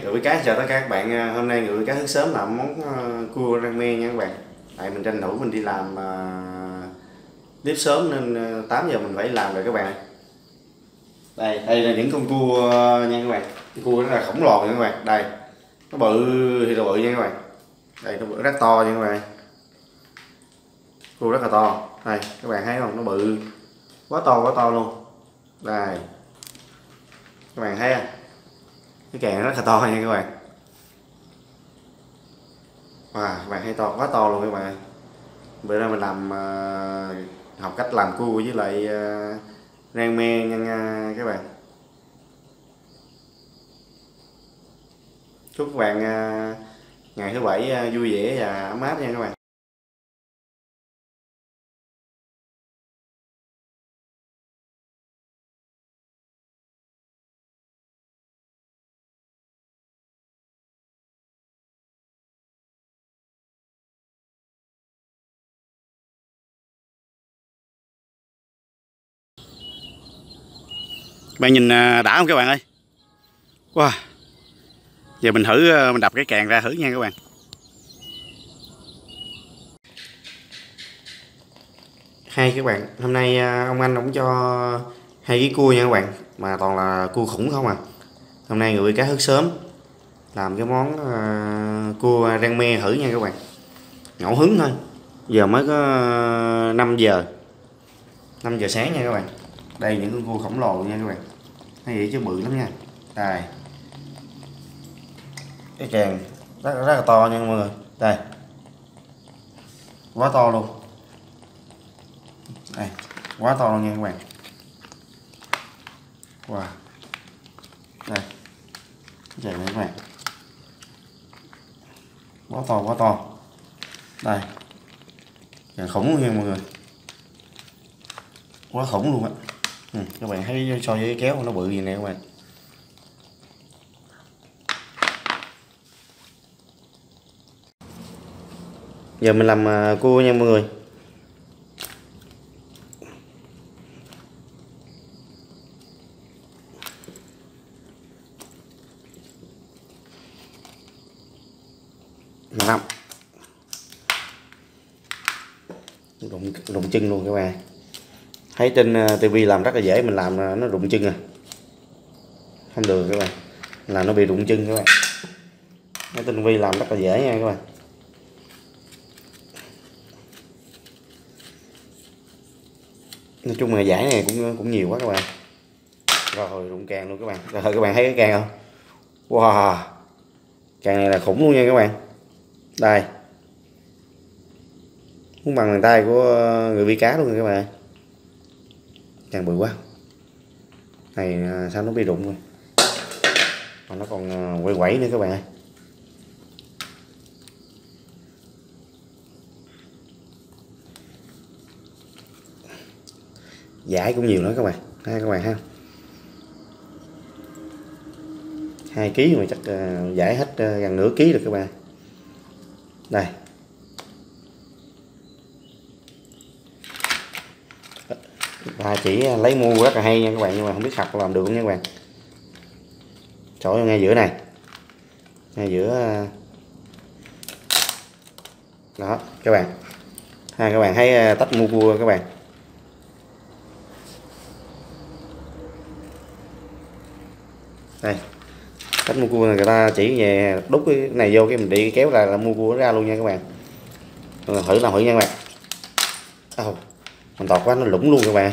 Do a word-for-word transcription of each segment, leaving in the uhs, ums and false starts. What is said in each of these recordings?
Ngự Cá chào tất cả các bạn. Hôm nay Ngự Cá thức sớm làm món uh, cua rang me nha các bạn. Tại mình tranh thủ mình đi làm uh, tiếp sớm nên uh, tám giờ mình phải làm rồi các bạn. Đây, đây là những con cua uh, nha các bạn. Con cua rất là khổng lồ nha các bạn. Đây, nó bự thì là bự nha các bạn. Đây nó bự rất to nha các bạn. Cua rất là to. Đây, các bạn thấy không? Nó bự quá to quá to luôn. Đây, các bạn thấy không? Cái càng rất là to nha các bạn. Wow, các bạn thấy to quá to luôn các bạn. Bữa nay mình làm uh, học cách làm cua với lại uh, rang me nha, nha các bạn. Chúc các bạn uh, ngày thứ bảy uh, vui vẻ và ấm áp nha các bạn. Bạn nhìn đã không các bạn ơi. Wow. Giờ mình thử mình đập cái càng ra thử nha các bạn. Hay các bạn, hôm nay ông anh cũng cho hai ký cua nha các bạn, mà toàn là cua khủng không à. Hôm nay Ngự Cá thức sớm làm cái món uh, cua rang me thử nha các bạn. Ngẫu hứng thôi. Giờ mới có năm giờ năm giờ sáng nha các bạn. Đây những con cua khổng lồ nha các bạn. Thấy vậy chứ bự lắm nha. Đây. Cái càng rất, rất là to nha mọi người. Đây. Quá to luôn. Đây, quá to luôn nha các bạn. Wow. Đây. Cái càng này các bạn. Quá to quá to. Đây. Càng khủng luôn nha mọi người. Quá khủng luôn á. Ừ, các bạn thấy so với cái kéo nó bự gì nè các bạn. Giờ mình làm cua nha mọi người. Làm rụng, rụng chân luôn các bạn. Thấy trên tivi làm rất là dễ, mình làm nó rụng chân à. Không được các bạn, là nó bị rụng chân các bạn. Cái tinh vi làm rất là dễ nha các bạn. Nói chung là giải này cũng cũng nhiều quá các bạn. Rồi rụng càng luôn các bạn. Rồi các bạn thấy cái càng không? Wow, càng này là khủng luôn nha các bạn. Đây, muốn bằng bàn tay của người bị cá luôn rồi các bạn. Càng bự quá. Này sao nó bị rụng rồi, mà nó còn quay quẩy nữa các bạn ơi. Giải cũng nhiều nữa các bạn. Hai các bạn ha. Hai ký mà chắc giải hết gần nửa ký được các bạn. Đây. Bà chỉ lấy mua rất là hay nha các bạn, nhưng mà không biết học làm được không nha các bạn. Chỗ ngay giữa này, ngay giữa đó các bạn. Ha, các bạn thấy tách mua cua các bạn. Đây, tách mua cua này người ta chỉ về đút cái này vô cái mình đi kéo ra là mua cua ra luôn nha các bạn. Rồi, thử làm thử nha các bạn. Oh, mình tọt quá nó lủng luôn các bạn.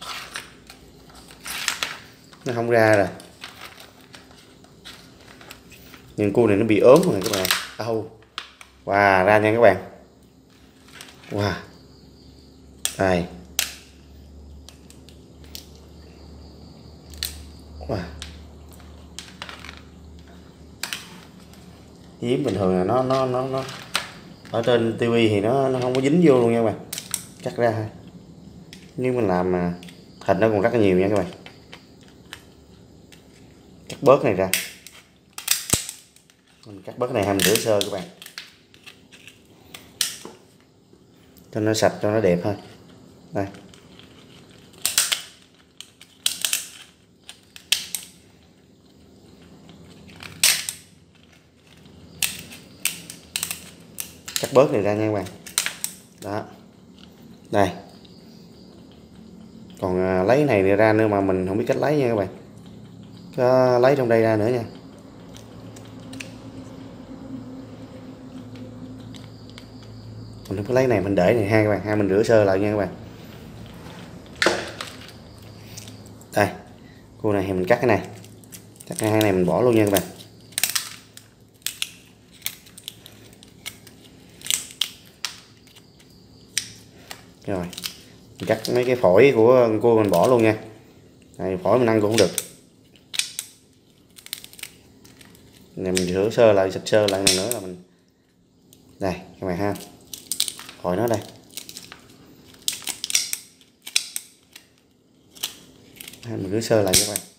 Nó không ra rồi. Nhưng cua này nó bị ốm rồi các bạn. Oh. Wow, ra nha các bạn. Wow. Đây. Wow. Giếm bình thường là nó nó nó nó ở trên tivi thì nó nó không có dính vô luôn nha các bạn. Cắt ra thôi. Nếu mình làm mà thịt nó còn rất là nhiều nha các bạn. Cắt bớt này ra. Mình cắt bớt này hay mình rửa sơ các bạn. Cho nó sạch, cho nó đẹp thôi. Đây. cắt bớt này ra nha các bạn. Đó, đây, còn à, lấy này ra nữa mà mình không biết cách lấy nha các bạn, có lấy trong đây ra nữa nha. Mình không có lấy này, mình để này ha các bạn, ha mình rửa sơ lại nha các bạn. Đây, cua này thì mình cắt cái này, cắt cái hai này mình bỏ luôn nha các bạn. Rồi, mình cắt mấy cái phổi của cua mình bỏ luôn nha. Đây, phổi mình ăn cũng không được. Này mình rửa sơ lại, xịt sơ lại này nữa là mình. Đây các bạn ha, phổi nó đây. Mình rửa sơ lại các bạn.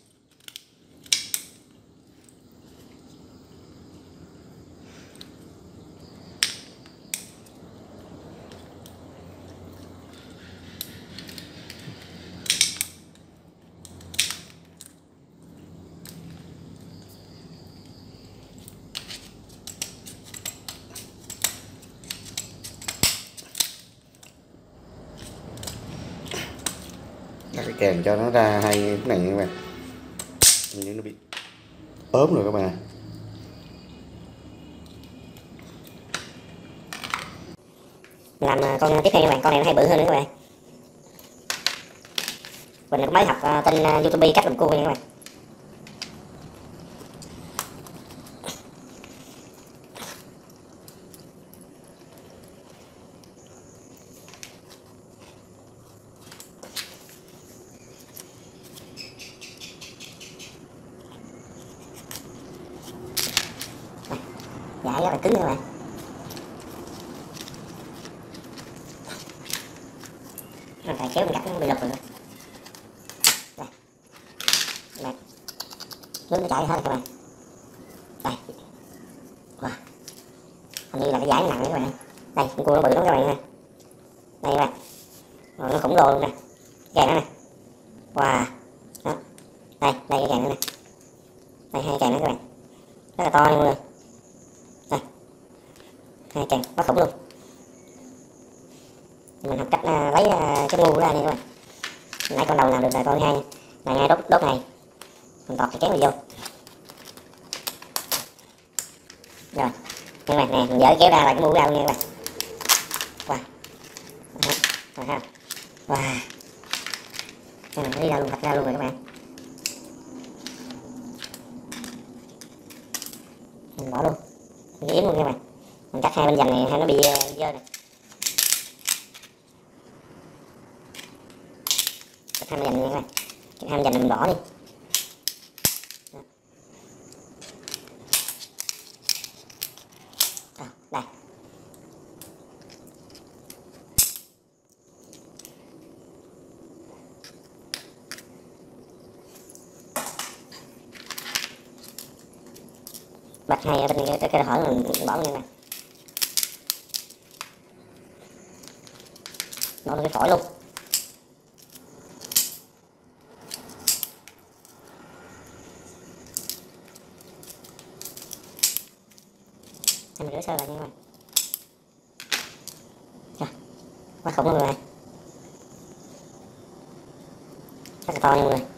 Cắt cái kèm cho nó ra hai cái này nha các bạn. Nhưng nó bị ốm rồi các bạn. Làm con tiếp theo các bạn, con này nó hay bự hơn nữa các bạn. Mình cũng mới học uh, trên uh, YouTube cách làm cua nha các bạn. Dạ rất là cứng các bạn. Rồi phải kéo mình cắt nó bị lục rồi. Đây. Đây. Nước nó chảy hết rồi các bạn. Đây. Wow. Hình như là cái giải nó nặng đấy các bạn. Đây, con cua nó bự lắm các bạn nha. Đây các bạn. Rồi, nó khổng lồ luôn nè. Cái nó nè. Wow. Đó. Đây, đây cái càng nữa nè. Đây hai càng nữa các bạn. Rất là to luôn rồi. Đây. Hai càng quá khủng luôn. Mình học cách uh, lấy uh, cái ngu ra nha các bạn. Nãy con đầu làm được rồi, con thứ hai nha. Này ngay đốt đốt này. Mình tọt cái kéo này vô. Rồi. Các bạn nè, mình dỡ kéo ra là cái ngu ra luôn nha các bạn. Wow. Đó. Rồi ha. Wow. Cái này nó đi ra luôn, thật ra luôn rồi các bạn. Mình bỏ luôn. Mình yếm luôn nha các bạn. Mình cắt hai bên dành này hai nó bị uh, dơ này. Cắt hai bên dành này nha các bạn. Cắt hai bên dành này mình bỏ đi. Đó. Đây. Bắt hai bên cái, cái, cái hở mình bỏ luôn nha các bạn. Bỏ luôn cái phổi luôn. Để mình rửa sơ lại nha các bạn. Rồi, quá khủng luôn rồi. Rất là to nha mọi người.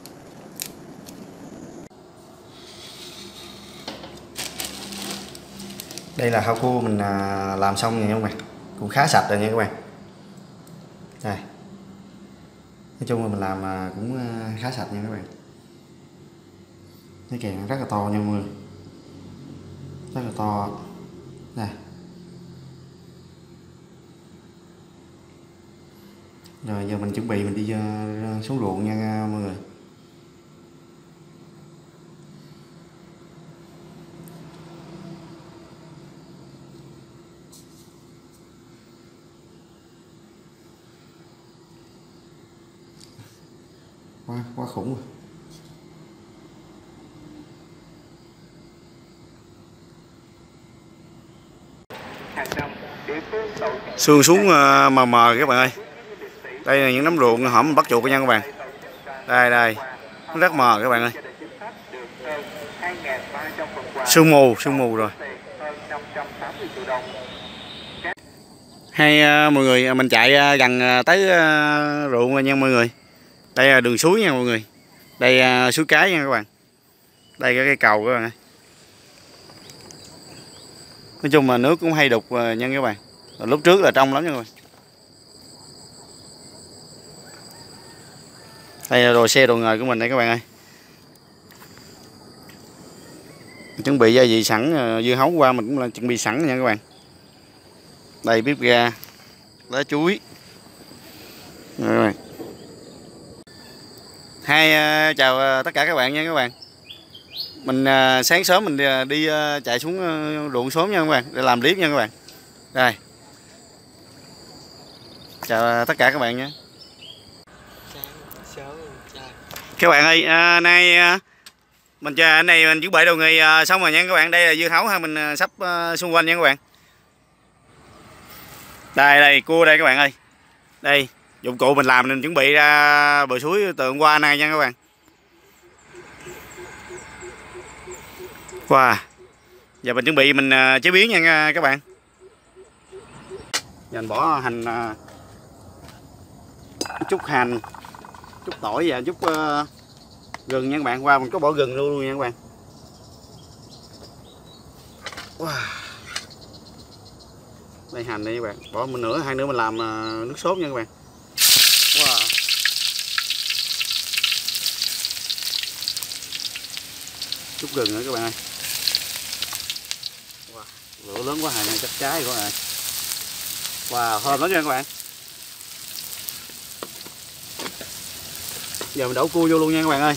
Đây là hao cua mình làm xong rồi nha các bạn, cũng khá sạch rồi nha các bạn. Đây, nói chung là mình làm cũng khá sạch nha các bạn. Cái kèn rất là to nha mọi người, rất là to. Đây, rồi giờ mình chuẩn bị mình đi xuống ruộng nha mọi người. Quá, quá khủng rồi. Sương xuống mờ mờ các bạn ơi. Đây là những nấm ruộng hổm mình bắt chuột nha các bạn. Đây đây, nó rất mờ các bạn ơi. Sương mù, sương mù rồi. Hay uh, mọi người, mình chạy uh, gần uh, tới uh, ruộng rồi nha mọi người. Đây là đường suối nha mọi người. Đây uh, suối cái nha các bạn. Đây cái cây cầu các bạn ơi. Nói chung là nước cũng hay đục uh, nha các bạn. Rồi lúc trước là trong lắm nha các bạn. Đây là đồ xe đồ nghề của mình đây các bạn ơi. Chuẩn bị gia vị sẵn, uh, dưa hấu qua mình cũng là chuẩn bị sẵn nha các bạn. Đây bếp ga, lá chuối. Rồi. Hai uh, chào uh, tất cả các bạn nha các bạn. Mình uh, sáng sớm mình đi, đi uh, chạy xuống uh, ruộng sớm nha các bạn để làm clip nha các bạn. Đây. Chào uh, tất cả các bạn nhé. Các bạn ơi, uh, nay uh, mình chờ anh này mình chuẩn bị đồ nghề uh, xong rồi nha các bạn. Đây là dưa hấu ha, mình uh, sắp uh, xung quanh nha các bạn. Đây đây cua đây các bạn ơi. Đây dụng cụ mình làm mình chuẩn bị ra bờ suối từ hôm qua nay nha các bạn. Wow. Giờ mình chuẩn bị mình uh, chế biến nha các bạn. Giờ mình bỏ hành, uh, chút hành, chút tỏi và chút uh, gừng nha các bạn. Qua wow, mình có bỏ gừng luôn, luôn nha các bạn. Wow. Đây hành đây các bạn, bỏ mình nửa hai nữa mình làm uh, nước sốt nha các bạn. Wow. Chút gừng nữa các bạn ơi. Wow. Lửa lớn quá, hành chắc cháy quá rồi. Wow, thơm lắm nha các bạn. Giờ mình đổ cua vô luôn nha các bạn ơi.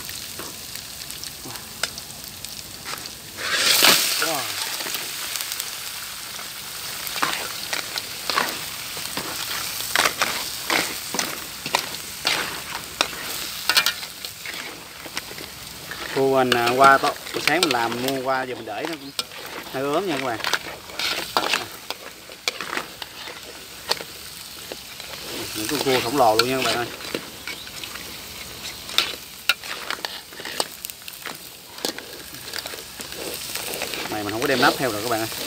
Wow. Cua mình qua to, sáng mình làm mua qua giờ mình để nó cũng hơi ớn nha các bạn. Những con cua khổng lồ luôn nha các bạn ơi. Này mình không có đem nắp theo rồi các bạn ơi.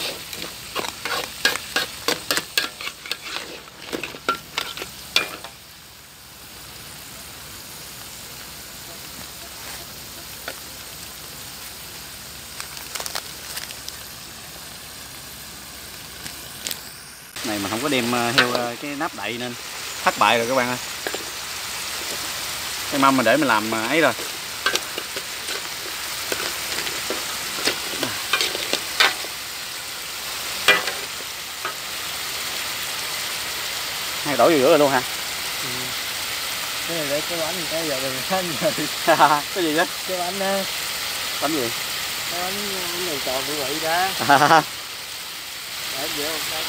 Này mình không có đem theo cái nắp đậy nên thất bại rồi các bạn ơi. Cái mâm mình để mình làm ấy rồi. Hay đổ vô rửa rồi luôn hả? Ừ. Cái này để cái bánh cái giờ mình xanh rồi. Cái gì đó? Cái bánh đó. Bánh gì? Cái bánh, bánh này tròn của vị đó. Để vô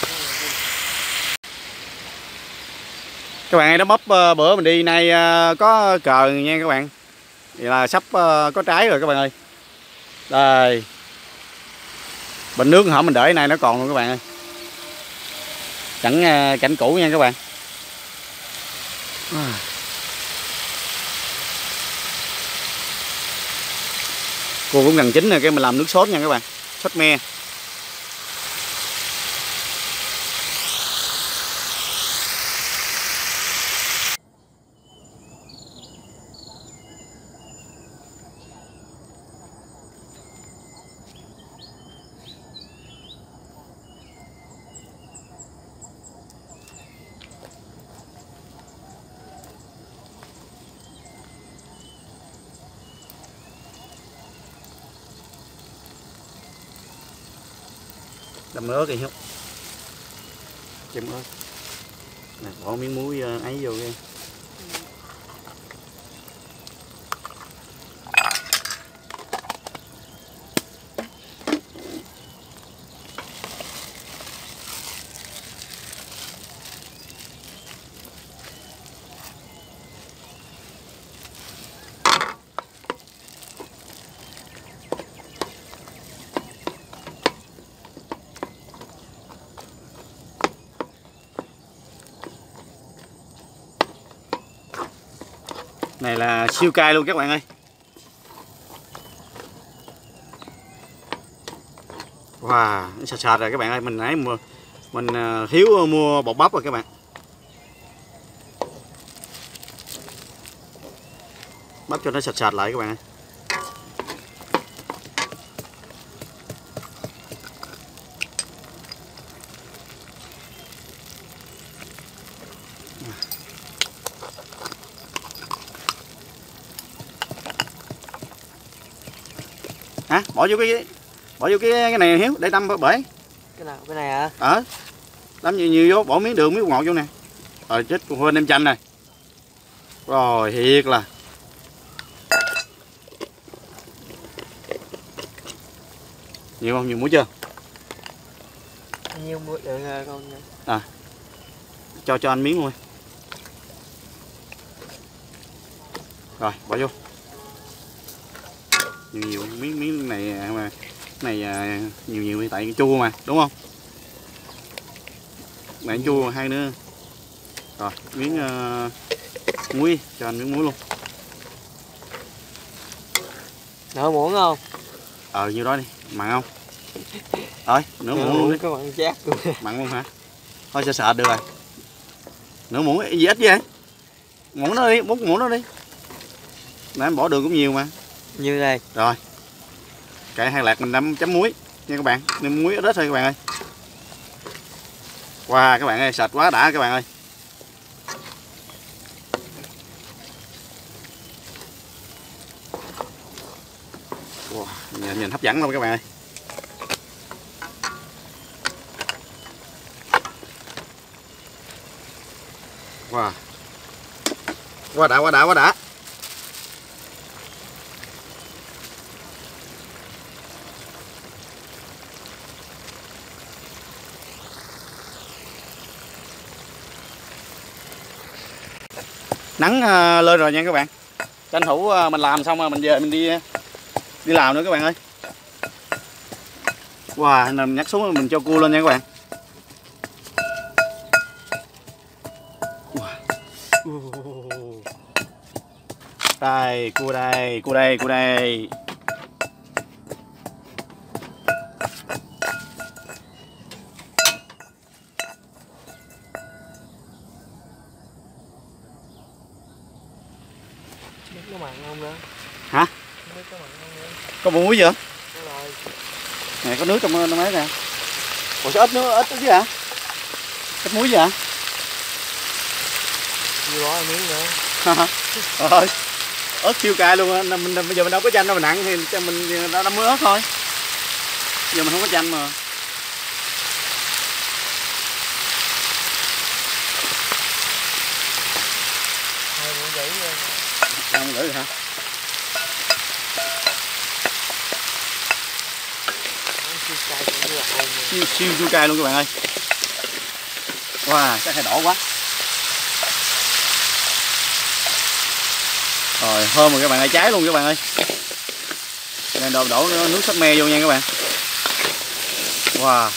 các bạn ơi, nó bắp bữa mình đi nay có cờ nha các bạn. Vậy là sắp có trái rồi các bạn ơi. Đây. Bình nước hổm mình để này nó còn luôn các bạn ơi. Cảnh cảnh cũ nha các bạn. Cua cũng gần chín rồi, cái mình làm nước sốt nha các bạn. Sốt me. Đâm ớt đi không? Chấm ớt. Nè, bỏ miếng muối ấy vô đi. Này là siêu cay luôn các bạn ơi. Wow, nó sệt sệt rồi các bạn ơi, mình nãy Mình thiếu mua bột bắp rồi các bạn. Bắp cho nó sạch sạch lại các bạn ơi. Hả? Bỏ vô cái bỏ vô cái cái này Hiếu để đâm bể. Cái nào? Cái này hả? Ờ. Đâm nhiều nhiều vô, bỏ miếng đường, miếng bột ngọt vô nè. Rồi chết, con quên đem chanh này. Rồi thiệt là. Nhiều không? Nhiều muối chưa? Nhiều muối được con. À. Cho cho anh miếng luôn. Rồi, bỏ vô. Nhiều nhiều miếng miếng này mà này nhiều nhiều tại chua mà, đúng không? Này chua hai nữa. Rồi, miếng uh, muối, cho anh miếng muối luôn. Nửa muỗng không? Ờ nhiêu đó đi, mặn không? Rồi, nửa muỗng luôn đi. Có mặn chát luôn. Mặn luôn hả? Thôi sợ sợ được rồi. Nửa muỗng gì ít vậy? Muỗng nó đi, bốn muỗng nó đi. Nãy em bỏ đường cũng nhiều mà. Như đây. Rồi. Cải hai lạc mình đâm chấm muối nha các bạn. Nêm muối ít thôi các bạn ơi. Wow các bạn ơi, sạch quá đã các bạn ơi. Wow, nhìn, nhìn hấp dẫn luôn các bạn ơi. Wow. Quá đã quá đã quá đã. Nắng uh, lên rồi nha các bạn. Tranh thủ uh, mình làm xong rồi mình về mình đi đi làm nữa các bạn ơi. Wow, mình nhắc xuống mình cho cua lên nha các bạn. Wow. Đây, cua đây, cua đây, cua đây. Có mặn không nữa? Hả? Nước có mặn không nữa? Có bộ muối chưa? Có rồi. Nè có nước trong nó máy nè. Ủa sao ít nước ít chứ hả? Ít muối gì hả? Chưa bỏ miếng nữa. Rồi. Ớt siêu cay luôn á, mình bây giờ mình đâu có chanh đâu, mình nặng thì mình đâm muối ớt thôi. Giờ mình không có chanh mà. Hai muỗng rưỡi luôn. Hai muỗng rưỡi rồi hả? Siêu siêu chua cay luôn các bạn ơi. Wow, chắc hay đỏ quá. Rồi thơm rồi các bạn ơi, cháy luôn các bạn ơi. Nên đổ, đổ nước sốt me vô nha các bạn. Wow.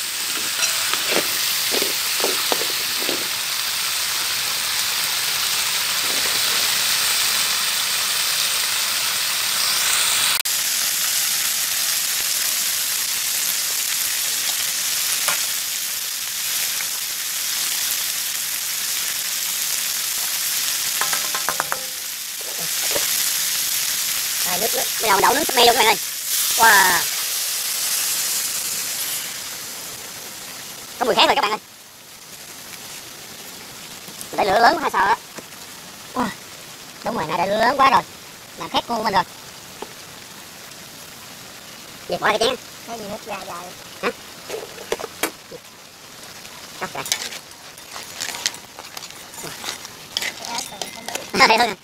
Rồi, nước, nước, bây giờ mình đổ nước súp me vô các bạn ơi. Wow. Có mùi khác rồi các bạn ơi. Mình để lửa lớn quá hay sao á. Wow. Đúng rồi, nãy để lửa lớn quá rồi. Làm khét cô mình rồi. Việc bỏ cái chén. Cái gì nước ra dài. Hả? Cắt rồi. Đây thôi.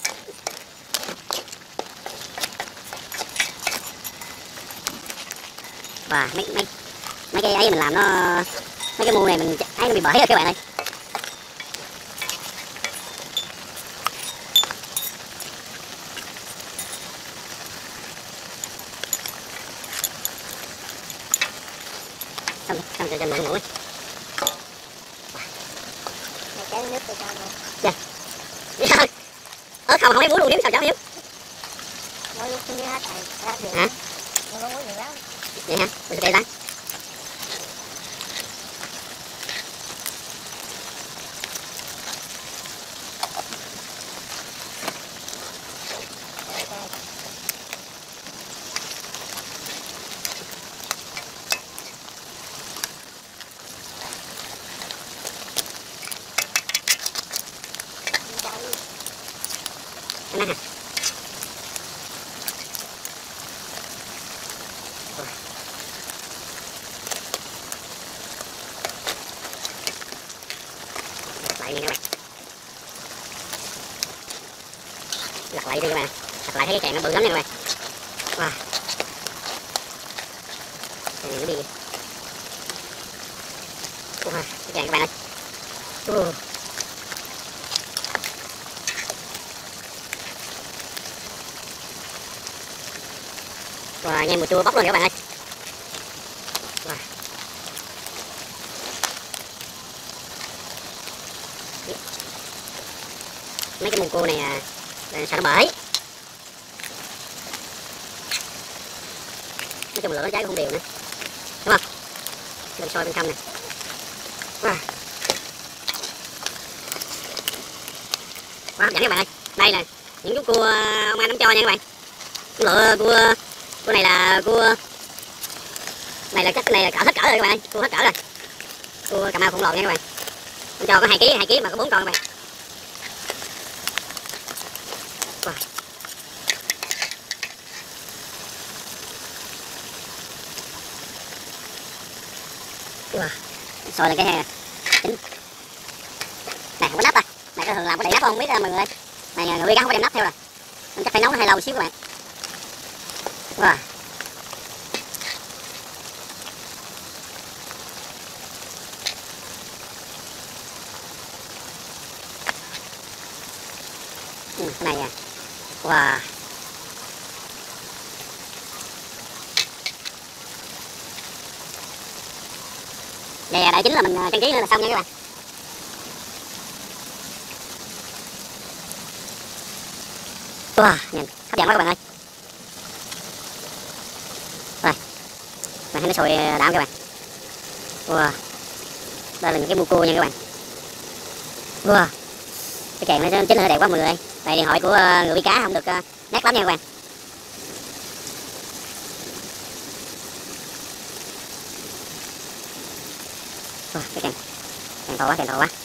Và mấy mấy mấy cái ấy mình làm nó mấy cái mua này mình ấy nó bị bể rồi các bạn ơi. Xong xong cho cho mũi mũi. Này cái nước từ sao rồi? Dạ. Ớt không không lấy muối luôn, điểm sao cháu Hiếu? Muối luôn chưa hết rồi. Hả? Muối nhiều lắm. Vậy hả? Mình sẽ đây. Ăn nát hả? Lại nha các bạn. Lật lại đi các bạn. Lật lại thấy cái kèn nó bự lắm nha các bạn. Wow. Cái này nó đi. Wow, cái kèn các bạn ơi. Uh. Wow, nghe mùi chua bốc luôn các bạn ơi. Wow. Mấy cái mùn cua này à, sợ nó bể. Nói chung là lửa nó cháy cũng không đều nữa, đúng không? Bên sôi bên trong này. Wow. Quá hấp dẫn các bạn ơi. Đây là những chú cua ông anh ông cho nha các bạn. Lựa cua cua này là cua này là chắc cái này là cỡ hết cỡ rồi các bạn ơi, cua hết cỡ rồi. Cua Cà Mau khổng lồ nha các bạn. Ông cho có hai ký hai ký mà có bốn con các bạn. Wow. Wow. Sôi lên cái chính. Này không có nắp à. Này có thường làm có đậy nắp không biết mọi người ơi. Này người Huy không có đem nắp theo rồi. Mình chắc phải nấu nó hơi lâu xíu các bạn. Wow. Ừ, cái này à. Wow. Đây đợi chính là mình trang trí nữa là xong nha các bạn. Wow, nhìn hấp dẫn quá các bạn ơi. Rồi, mà thấy nó sôi đạm các bạn. Wow, đây là những cái bu cua nha các bạn. Wow, cái kèn nó chính là đẹp quá mọi người ơi. Đây điện thoại của người bị cá không được nét lắm nha các bạn. Wow, cái kèn, kèn to quá, kèn to quá.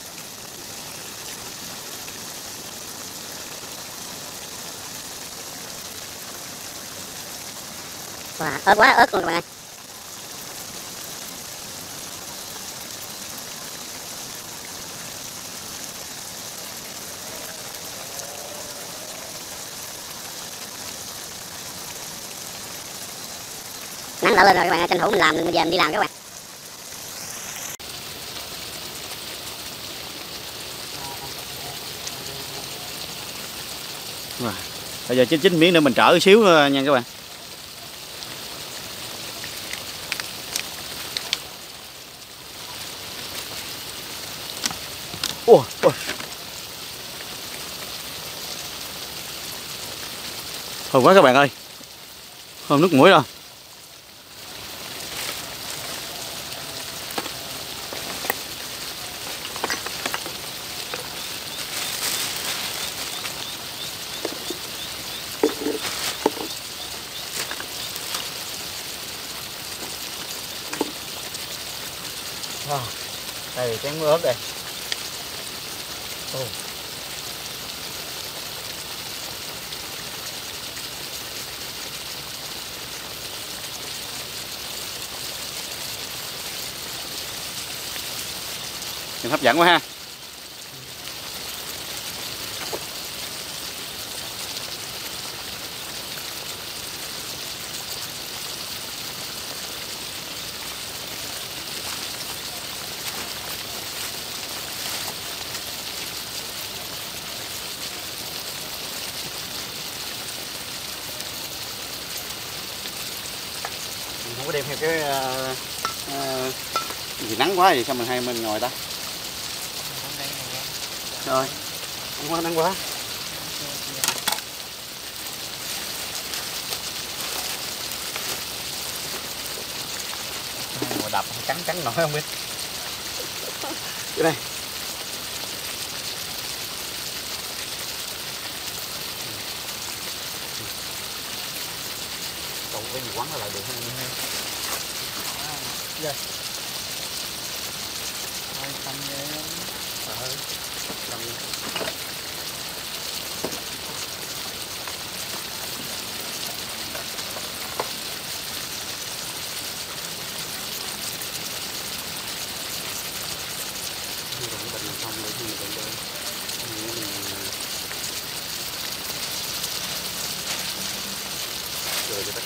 Wow, ớt quá ớt luôn các bạn ơi. Nắng đỡ lên rồi các bạn ơi, tranh thủ mình làm mình về mình đi làm các bạn. Wow. Bây giờ chín chín miếng nữa mình trở xíu nha các bạn. Ủa, ủa. Thơm quá các bạn ơi. Thơm nước mũi rồi. Wow. Đây chén ớt đây. Oh. Nhìn hấp dẫn quá ha. Không có đem theo cái uh, uh, gì nắng quá thì sao mình hay mình ngồi ta. Rồi, nắng quá nắng quá. Ngồi đập trắng trắng nổi không biết. Cái đây. Còn cái gì quắn lại được không em? Đây. Hai trăm em. Ờ.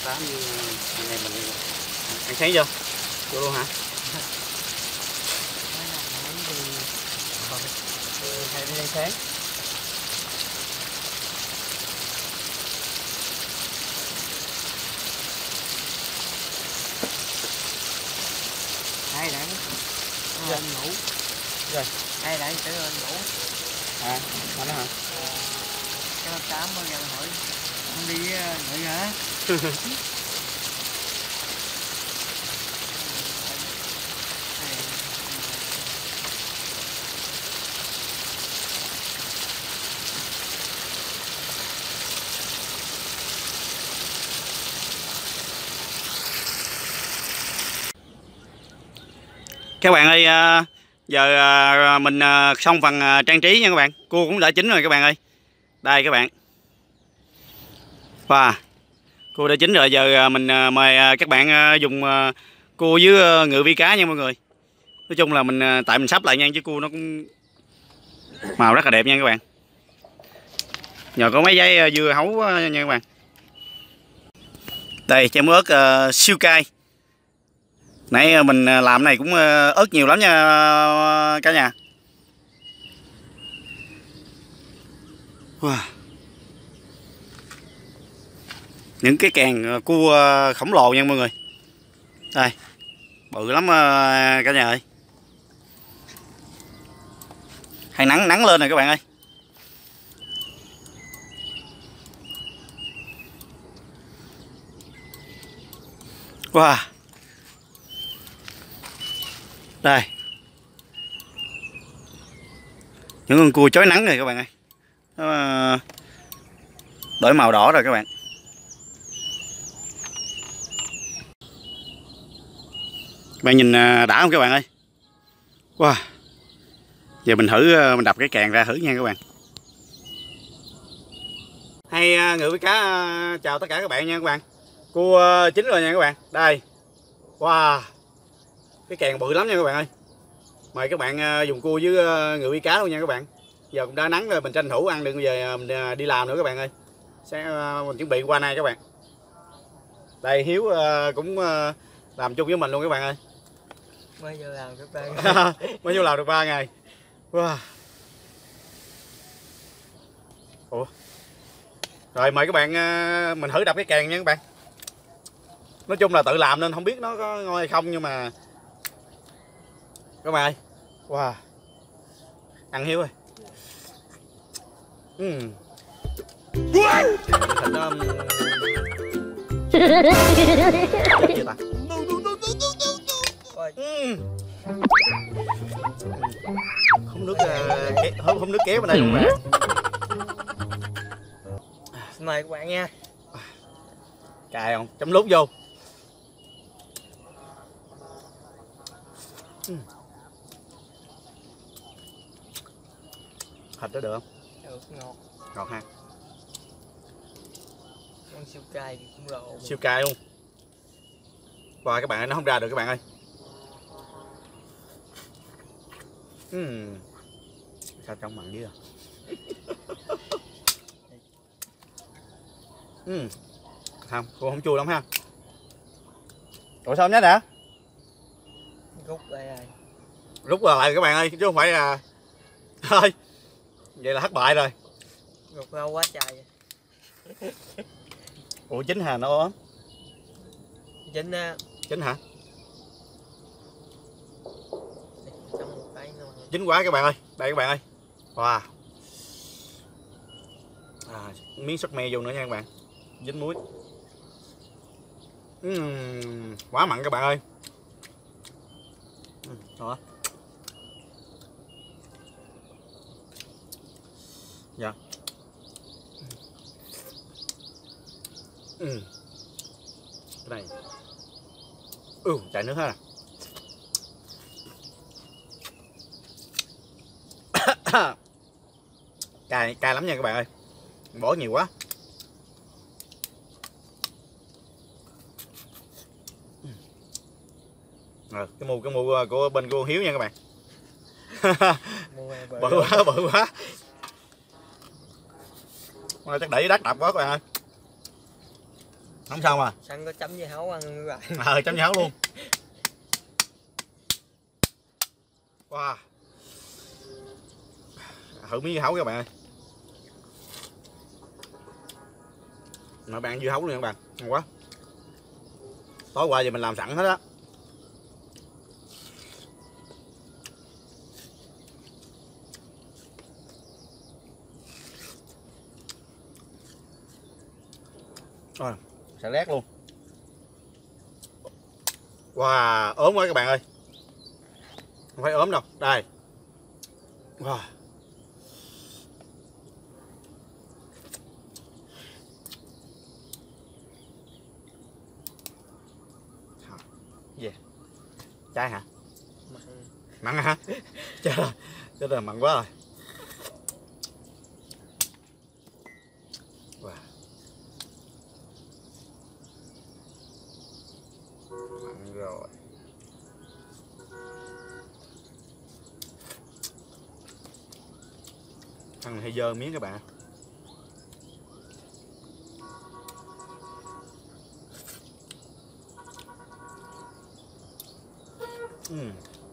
tám như anh em mình ăn sáng chưa? Chưa luôn hả? Hay đi ăn sáng. Hai đặng anh ngủ Rồi. hai đặng tới anh ngủ À, anh đó hả? cái tám mới ra hỏi không đi ngự hả? Các bạn ơi, giờ mình xong phần trang trí nha các bạn. Cua cũng đã chín rồi các bạn ơi. Đây các bạn. Wow, cua đã chín rồi, giờ mình mời các bạn dùng cua với ngự vi cá nha mọi người. Nói chung là mình tại mình sắp lại nha, chứ cua nó cũng màu rất là đẹp nha các bạn. Nhờ có mấy giấy dưa hấu nha các bạn. Đây chai muối ớt uh, siêu cay. Nãy mình làm này cũng ớt nhiều lắm nha cả nhà. Wow. Những cái càng cua khổng lồ nha mọi người. Đây, bự lắm cả nhà ơi. Hay nắng nắng lên rồi các bạn ơi. Wow. Đây. Những con cua chói nắng rồi các bạn ơi. Nó đổi màu đỏ rồi các bạn. Các bạn nhìn đã không các bạn ơi. Wow. Giờ mình thử mình đập cái càng ra thử nha các bạn. Hay ngự với cá chào tất cả các bạn nha các bạn. Cua chín rồi nha các bạn. Đây. Wow. Cái càng bự lắm nha các bạn ơi. Mời các bạn dùng cua với ngự với cá luôn nha các bạn. Giờ cũng đã nắng rồi, mình tranh thủ ăn đừng về mình đi làm nữa các bạn ơi. Sẽ mình chuẩn bị qua nay các bạn. Đây Hiếu cũng làm chung với mình luôn các bạn ơi. Mới vô làm được ba ngày. Mới vô làm được ba ngày. Wow. Ủa. Rồi mời các bạn mình thử đập cái càng nha các bạn. Nói chung là tự làm nên không biết nó có ngon hay không, nhưng mà các bạn ơi. Wow. Ăn Hiếu ơi. Uhm. Thịt nó gì ta? Uhm. Không nước uh, không, không nước kéo bên đây luôn bạn. Xin mời các bạn nha. Cài không? Chấm lút vô. Uhm. Thịt đó được không? Được, ngọt. Ngọt ha. Con siêu cay thì cũng lộ. Siêu cay luôn. Wow, các bạn ơi, nó không ra được các bạn ơi. Uhm. Sao trong mặn dữ à? Uhm. Không, cô không chua lắm ha. Ủa sao không nhớ đã? Rút lại rồi. Rút lại các bạn ơi, chứ không phải là thôi. Vậy là thất bại rồi. Rút lâu quá trời. Ủa chín hả nó ốm? Chín á. Chín hả? Trong một cái nữa. Chín quá các bạn ơi. Đây các bạn ơi. Wow. À, miếng sốt me vô nữa nha các bạn. Dính muối. Uhm, quá mặn các bạn ơi. Đó. Dạ. Ừ. Cái này. Ừ, chạy nước ha. Cay, cay lắm nha các bạn ơi. Bỏ nhiều quá. Rồi, cái mù cái mù của bên cô Hiếu nha các bạn. Bự quá, bự quá. Chắc để đắt đập quá các bạn ơi. Không xong à? Sẵn có chấm với hấu ăn các bạn. Ờ, chấm với hấu luôn. Wow. Thử miếng dưa hấu các bạn ơi. Mà bạn dưa hấu luôn các bạn, ngon quá. Tối qua giờ mình làm sẵn hết á. Rồi, xà lét luôn. Wow, ốm quá các bạn ơi. Không phải ốm đâu, đây. Wow. Gì? Yeah. Chai hả? Mặn. Mặn hả? Chết rồi, chết rồi, mặn quá rồi. Wow. Mặn rồi. Ăn hơi dơ miếng các bạn. Uhm.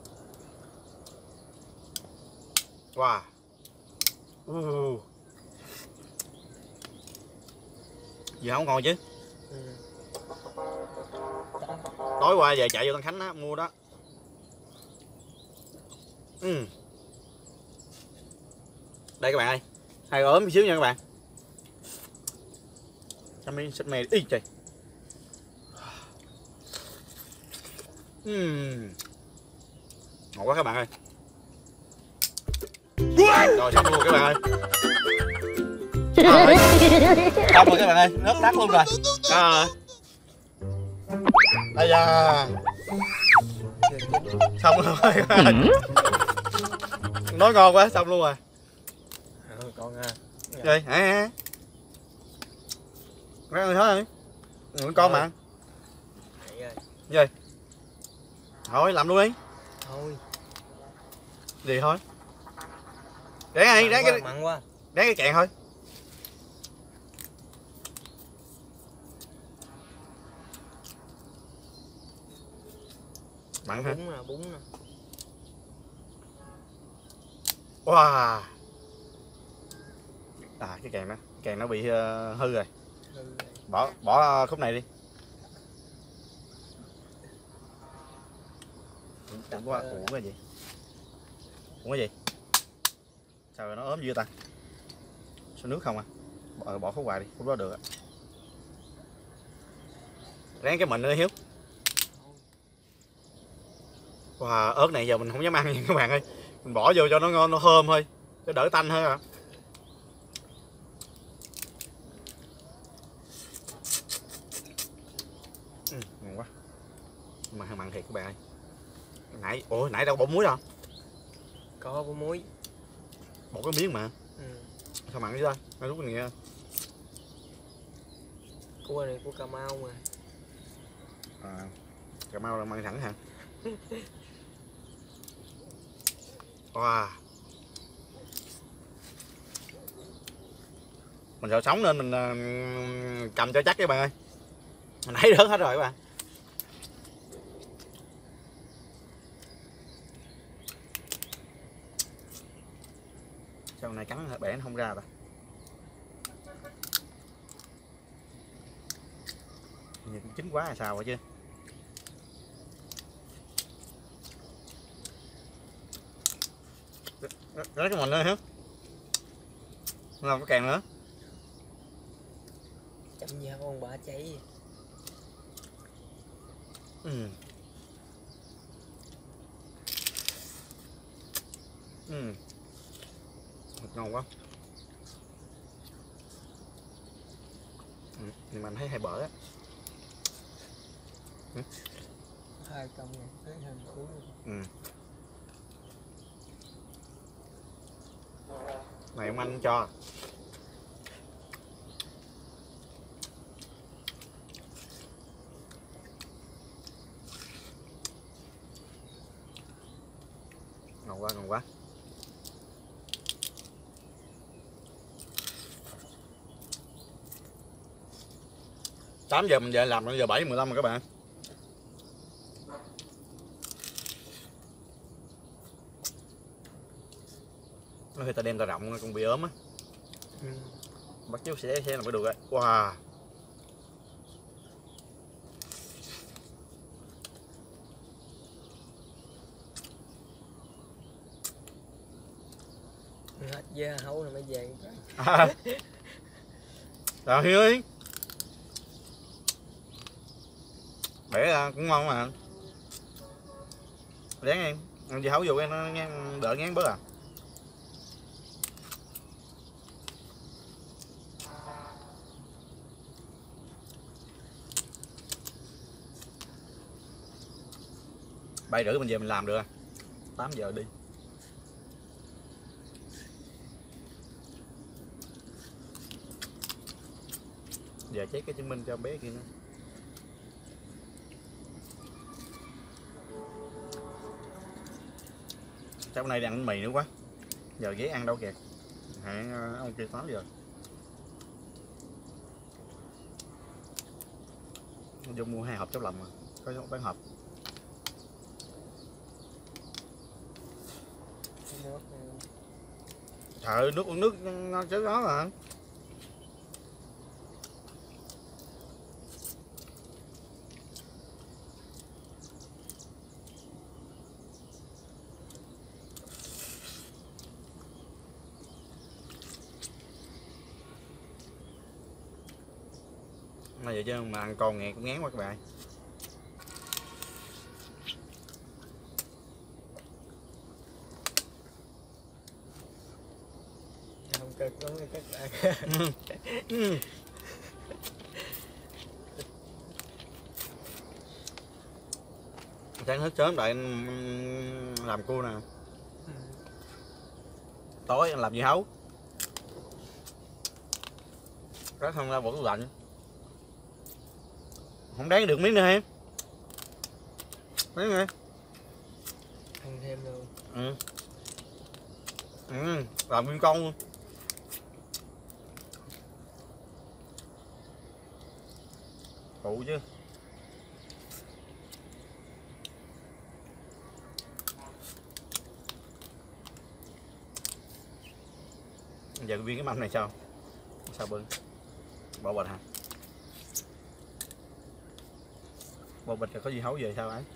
Wow. Uh. Gì không ngon chứ? Ừ. Tối qua về chạy vô Tân Khánh á, mua đó. Uhm. Đây các bạn ơi, hai ốm một xíu nha các bạn. Cho miếng xích mè ý trời. Uhm. Ngon quá các bạn ơi. Rồi xong luôn các bạn ơi. Rồi. Xong rồi các bạn ơi, nước tắt luôn rồi. Rồi. Đây da. Xong rồi các bạn ơi. Nói ngon quá, xong luôn rồi. Ừ, con ha. Rồi, hả hả. Mấy ăn thôi. Người con mà. Gì? Thôi làm luôn đi. Thôi. Gì thôi. Để ngay, Mặn để quá, cái mặn quá. để cái kẹn thôi. Mặn hả? Bún nè, bún nè. Wow. À cái kèn đó, kèn nó bị uh, hư rồi. Ừ. Bỏ bỏ khúc này đi. Ủa quá, ủa cái gì? Ủa cái gì? Sao rồi nó ốm dữ ta? Sao nước không à? Bỏ, bỏ khúc hoài đi, khúc đó được á. Ráng cái mình nữa Hiếu. Wow, ớt này giờ mình không dám ăn nha các bạn ơi. Mình bỏ vô cho nó ngon, nó thơm thôi, cho đỡ tanh thôi à. Ừ, ngon quá. Mà hơi mặn thiệt các bạn ơi. Nãy, ủa nãy đâu bỏ muối đâu? Có có muối. Bỏ cái miếng mà. Ừ. Sao mặn vậy ta? Ngay lúc này nha. Cua này của Cà Mau mà. À, Cà Mau là mặn thẳng hả? Wow. Mình sợ sống nên mình uh, cầm cho chắc các bạn ơi. Mình nãy rớt hết rồi các bạn. Sao này cắn bẻ nó không ra ta? Nhìn chín quá là sao vậy chứ? Lấy cái mình nữa hả? Làm cái càng nữa. Chấm da con bả cháy. Ừ. Ừ. Ngon quá. Ừ. Nhưng mà anh thấy hay bở á. Ừ. Hai công này tới hình cuối. Ừ. Này ông anh cho. Ngon quá, ngon quá. tám giờ mình về làm giờ bảy mười lăm rồi các bạn. Nói khi ta đem ta rộng con bị ốm á. Ừ. Bắt chú sẽ sẽ làm phải được rồi. Wow. Hết da hấu rồi mới vàng. À. Rồi Hiếu ơi. Bẻ ra cũng ngon mà. Ráng em, ăn dưa hấu vô cái nó ngán, đỡ ngán bớt à. Bảy rưỡi mình về mình làm được. tám giờ đi. Giờ check cái chứng minh cho bé kia nữa. Chắc hôm nay đang ăn mì nữa quá. Giờ ghé ăn đâu kìa. Hẹn ông kia tám giờ. Vô mua hai hộp cháo lòng mà. Có bán hộp. Trời ơi, nước uống nước ngon chứ đó mà. Mà vậy chứ mà ăn con nghe cũng ngán quá các bạn. Không cực lắm các bạn. Sáng thức sớm đợi làm cua nè. Tối làm dưa hấu. Rác không ra bỏ tủ lạnh. Không đáng được miếng nữa em. Miếng nghe. Ăn thêm luôn. Ừ. Ừ, làm nguyên con luôn. Phụ chứ. Giờ viên cái mâm này sao? Sao bưng? Bỏ bịch hả? Bỏ bịch là có gì hấu về sao ấy?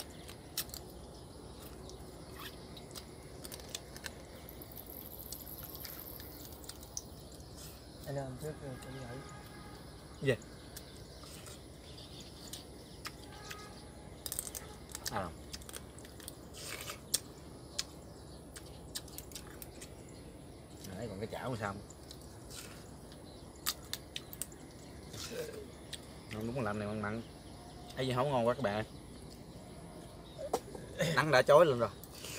Anh làm trước rồi cũng vậy. Gì? À. Đấy còn cái chảo sao? Không đúng làm này mặn mặn. Thấy gì hấu ngon quá các bạn ơi. Nắng đã chói lên rồi.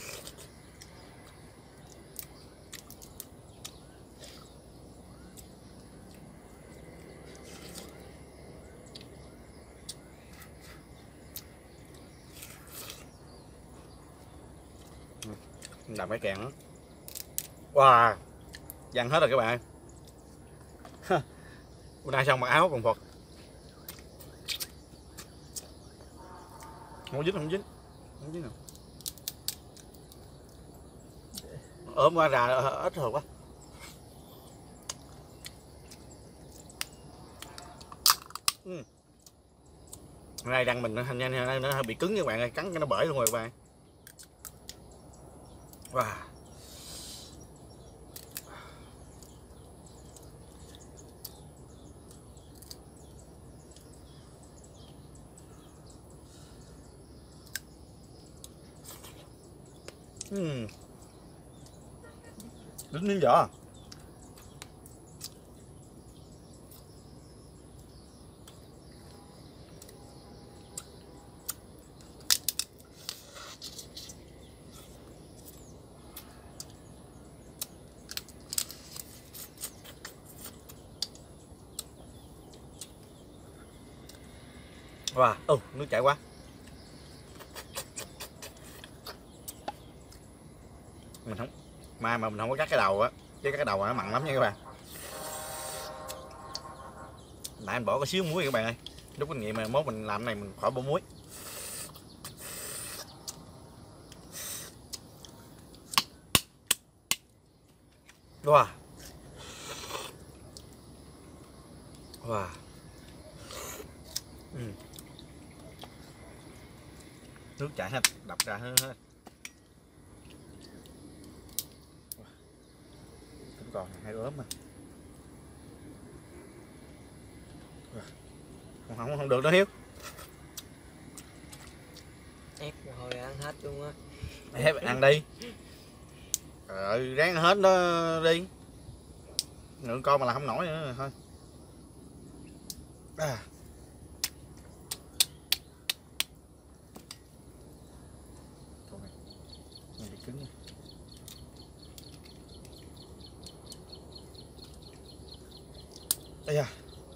Làm cái kèn đó. Wow, dằn hết rồi các bạn. Bữa nay xong mặc áo còn phật. Không dính, không dính, không dính nào. Ốm qua ra ít rồi quá. Ừ. Hôm nay răng mình nó, nó, nó bị cứng các bạn ơi, cắn cái nó bể luôn rồi các bạn. Wow. Uhm. Dính miếng vỏ. Wow, ừ, nước chảy quá. Mình không mai mà mình không có cắt cái đầu á, chứ cái đầu nó mặn lắm nha các bạn. Nãy anh bỏ có xíu muối các bạn ơi, rút kinh nghiệm mà mốt mình làm cái này mình khỏi bỏ muối. Wow. Wow. Ừ. Nước chảy hết, đập ra hết hết. Cũng còn hai ốm mà. Không, không, không được đó Hiếu. Ép hồi ăn hết luôn á. Ép ăn đi. Trời ơi, ráng hết đó đi. Ngượng con mà làm không nổi nữa thôi. À. Con này, này bị cứng nha. Ây da.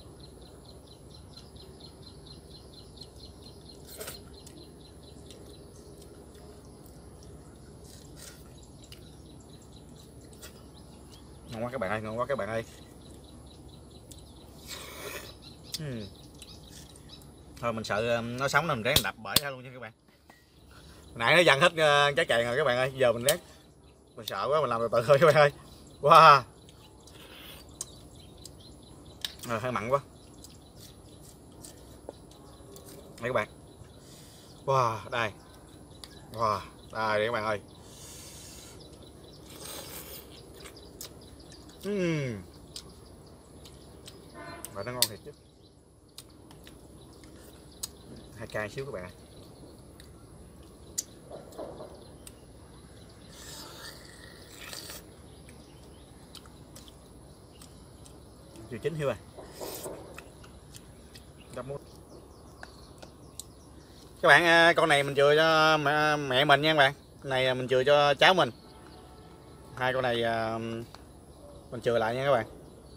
Ngon quá các bạn ơi, ngon quá các bạn ơi. uhm. Thôi mình sợ nó sống nên mình ráng đập bể ra luôn nha các bạn. Nãy nó dằn hết uh, trái chè rồi các bạn ơi, giờ mình ráng. Mình sợ quá, mình làm từ từ thôi các bạn ơi. Wow. À, hơi mặn quá. Đây các bạn. Wow, đây. Wow, đây đây các bạn ơi. Uhm. Và nó ngon thiệt chứ. Hai cay xíu các bạn. Chưa chín Hiếu ơi. Các bạn, con này mình chừa cho mẹ, mẹ mình nha các bạn. Con này mình chừa cho cháu mình. Hai con này mình chừa lại nha các bạn.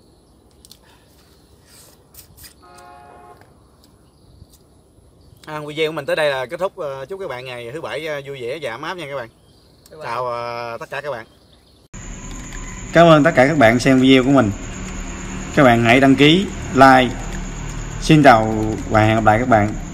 À, video của mình tới đây là kết thúc. Chúc các bạn ngày thứ bảy vui vẻ và ấm áp nha các bạn. Chào uh, tất cả các bạn. Cảm ơn tất cả các bạn xem video của mình. Các bạn hãy đăng ký, like. Xin chào và hẹn gặp lại các bạn